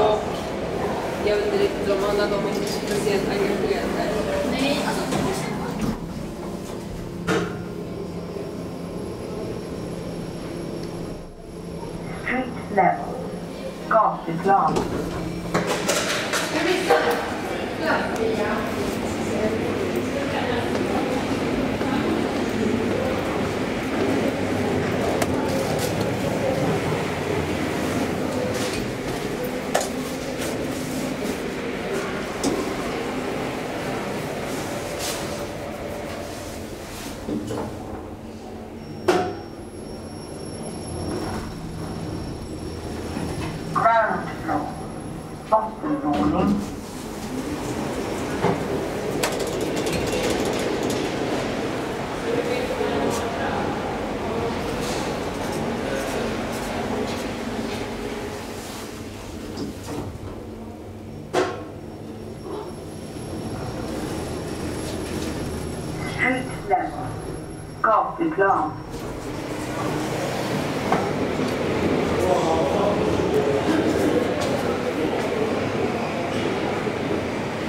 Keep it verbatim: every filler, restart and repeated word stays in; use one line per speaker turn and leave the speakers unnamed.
Och jag undrar inte om Anna, de är inte speciellt engagerade.
Nej, alltså
Street level. Gatuplan. Ground floor. Bottenvåning. Street level. Gatuplan.